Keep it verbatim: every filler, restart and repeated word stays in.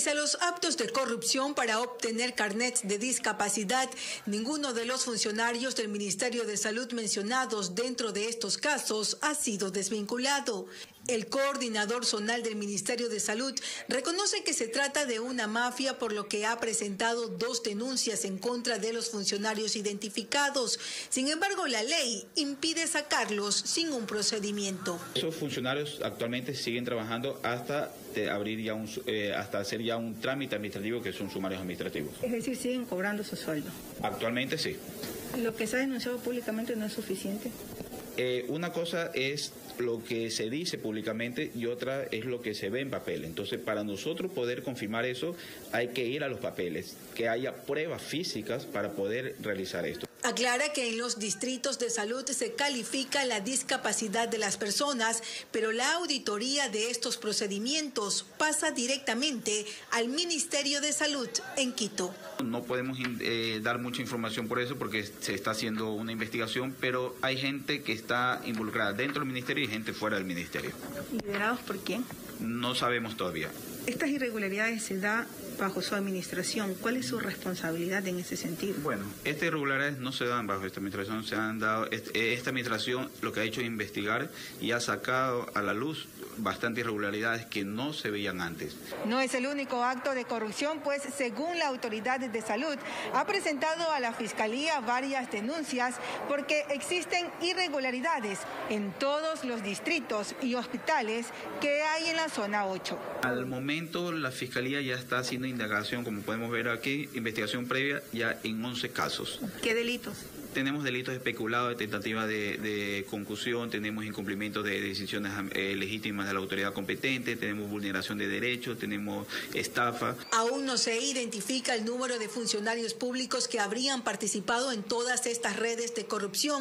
Pese a los actos de corrupción para obtener carnets de discapacidad, ninguno de los funcionarios del Ministerio de Salud mencionados dentro de estos casos ha sido desvinculado. El coordinador zonal del Ministerio de Salud reconoce que se trata de una mafia, por lo que ha presentado dos denuncias en contra de los funcionarios identificados. Sin embargo, la ley impide sacarlos sin un procedimiento. Esos funcionarios actualmente siguen trabajando hasta de abrir ya un, eh, hasta hacer ya un trámite administrativo, que son sumarios administrativos. Es decir, siguen cobrando su sueldo. Actualmente sí. Lo que se ha denunciado públicamente no es suficiente. Eh, una cosa es lo que se dice públicamente y otra es lo que se ve en papel. Entonces, para nosotros poder confirmar eso, hay que ir a los papeles, que haya pruebas físicas para poder realizar esto. Aclara que en los distritos de salud se califica la discapacidad de las personas, pero la auditoría de estos procedimientos pasa directamente al Ministerio de Salud en Quito. No podemos eh, dar mucha información por eso porque se está haciendo una investigación, pero hay gente que está involucrada dentro del ministerio y gente fuera del ministerio. ¿Liderados por quién? No sabemos todavía. Estas irregularidades se dan bajo su administración. ¿Cuál es su responsabilidad en ese sentido? Bueno, estas irregularidades no se dan bajo esta administración, se han dado, esta administración lo que ha hecho es investigar y ha sacado a la luz bastantes irregularidades que no se veían antes. No es el único acto de corrupción, pues según la Autoridad de Salud ha presentado a la Fiscalía varias denuncias porque existen irregularidades en todos los distritos y hospitales que hay en la zona ocho. Al momento la Fiscalía ya está haciendo indagación, como podemos ver aquí, investigación previa ya en once casos. ¿Qué delitos? Tenemos delitos de especulado, de tentativa de, de concusión, tenemos incumplimiento de decisiones eh, legítimas de la autoridad competente, tenemos vulneración de derechos, tenemos estafa. Aún no se identifica el número de funcionarios públicos que habrían participado en todas estas redes de corrupción.